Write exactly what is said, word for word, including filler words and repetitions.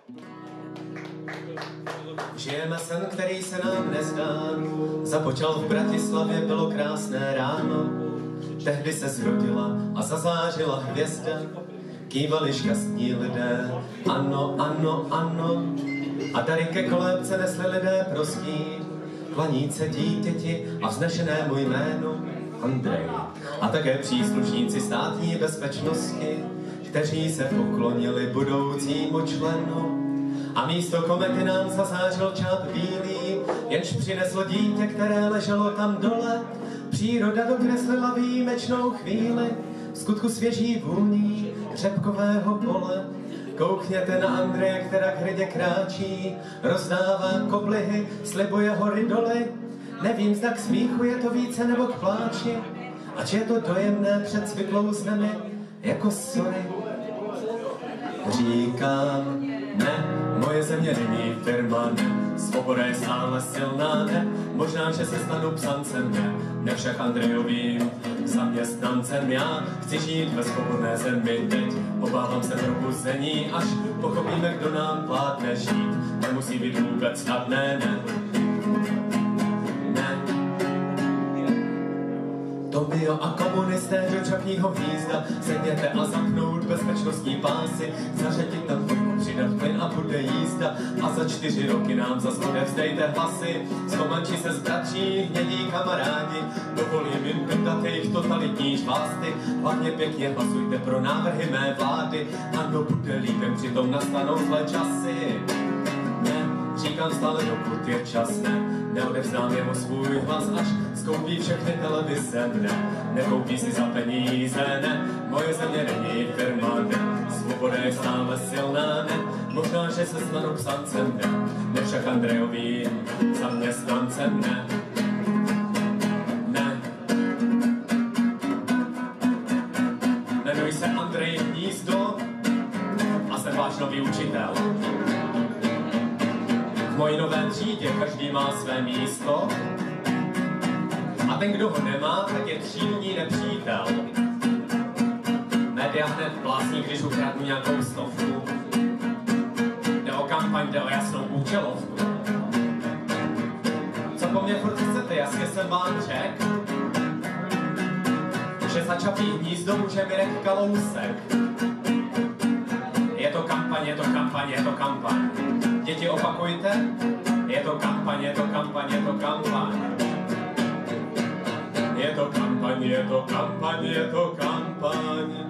Žijeme sen, který se nám nezdá. Započal v Bratislavě, bylo krásné ráno. Tehdy se zrodila a zazářila hvězda. Kývali šťastní lidé, ano, ano, ano. A dary ke kolébce nesli lidé prostí. Klaníce dítěti a vznešenému jménu Andrej. A také příslušníci státní bezpečnosti, kteří se poklonili budoucímu členu. A místo komety nám zazářil čáp bílý, jenž přineslo dítě, které leželo tam dole. Příroda dokreslila výjimečnou chvíli, v skutku svěží vůní řepkového pole. Koukněte na Andreje, která k hrdě kráčí, rozdává koblihy, slibuje hory doly. Nevím, zda k smíchu je to více nebo k pláči, ač je to dojemné před světlou zemi, jako sorry. Říkám, ne, moje země není firma, ne, svoboda je stále silná, ne, možná, že se stanu psancem, ne, ne však Andrejovým zaměstnancem. Já chci žít ve svobodné zemi teď, obávám se probuzení, až pochopíme, kdo nám vládne žít, nemusí být vůbec snadné, ne. Tomio a komunisté do čapního hnízda, sedněte a zapnout bezpečnostní pásy, zařadit tam chvilku, přidat plyn a bude jízda. A za čtyři roky nám zas odevzdejte hlasy, zkomanči se zbratří, hnědí kamarádi, dovolím jim pětat jejich totalitní švásty. Hlavně pěkně hlasujte pro návrhy mé vlády, ano, bude líbem, přitom nastanou zlé časy. Ne, říkám stále, dokud je čas, ne, neodevzdám jemu svůj hlas, až skoupí všechny televize, ne, nekoupí si za peníze, ne, moje země není firma, ne, svoboda je stále silná, ne, možná, že se stanu psancem, ne, ne však Andrejovým zaměstnancem, ne, ne. Jmenuji se Andrej Hnízdo a jsem váš nový učitel. V mojí nové třídě každý má své místo a ten, kdo ho nemá, tak je třídní nepřítel. Média hned blásní, když ukradnu nějakou stovku. Jde o kampaň, jde o jasnou účelovku. Co po mně furt chcete, jasně jsem vám řekl, že za Čapí hnízdo může Mirek Kalousek. Je to kampaň, je to kampaň, je to kampaň. Děti, opakujte, je to kampaň, je to kampaň, je to kampaň. Je to kampaň, je to kampaň, je to kampaň.